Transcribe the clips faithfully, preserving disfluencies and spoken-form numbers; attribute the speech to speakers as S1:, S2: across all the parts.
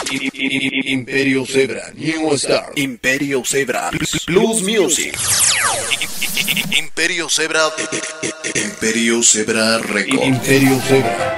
S1: Imperio Zebra, New Star.
S2: Imperio Zebra, Blues Music.
S1: Imperio Zebra.
S2: Imperio Zebra Record.
S1: Imperio Zebra.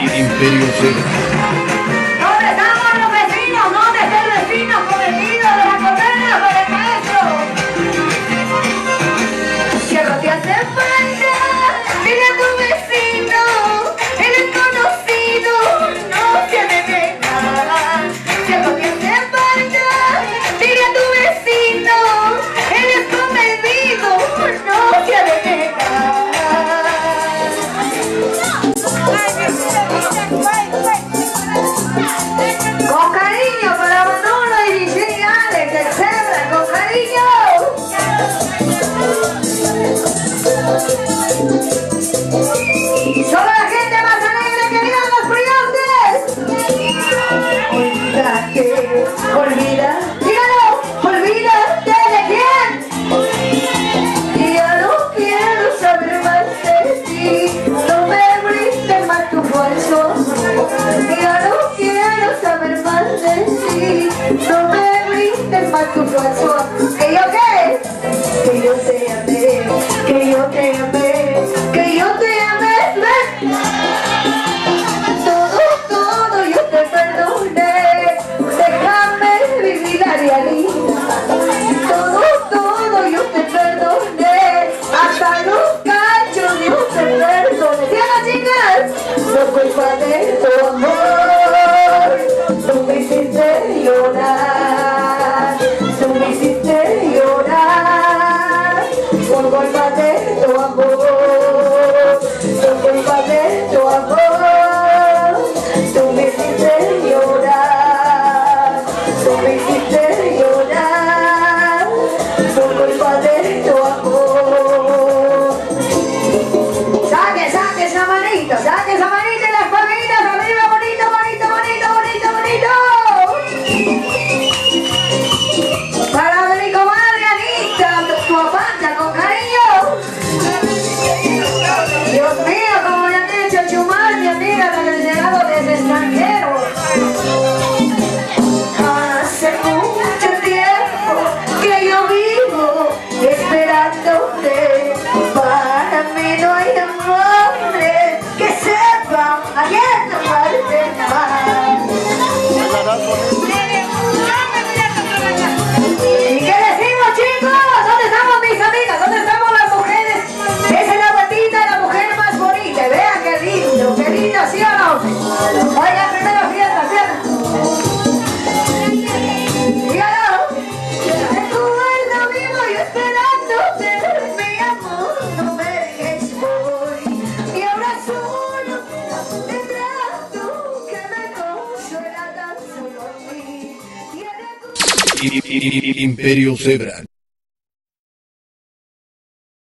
S1: Imperio Zebra.
S3: ¿Dónde estamos los vecinos? ¿Dónde está el vecino con el nido de No me brindes más tu falso. ¿Que yo qué? Que yo te amé, que yo te amé, que yo te amé. Todo, todo yo te perdoné. Déjame vivir la realidad. Todo, todo yo te perdoné. Hasta los cachos yo te perdoné. ¿Sí, las chicas? No culpa de tu amor. Tú me hiciste llorar. Tú me hiciste llorar. Por culpa de tu amor. Por culpa de tu amor. Tú me hiciste llorar. Tú me hiciste llorar. Por culpa de tu amor. Saque, saque esa manito, saque esa manito y las palmitas arriba, bonito, bonito, bonito, bonito, bonito. Para mi comadre Anita, tu apancha con cariño. Dios mío, como le han dicho Chumar, mi amiga, la del llegado desde extranjero. Hace mucho tiempo que yo vivo esperándote. Para mí no hay hombre que sepa a quién tomarte más. ¿Y qué decimos, chicos? ¿Dónde estamos, mis amigas? ¿Dónde estamos las mujeres? Esa es la guapita, la mujer más bonita. Vean qué lindo, qué lindo, ¿sí o no? Oigan, primero fiesta, fiesta. Dígalo. Recuerdo vivo y esperándote, mi amor, no me dejes voy. Y ahora solo te trato que me consuela tan solo a mí.
S1: Imperio Zebra.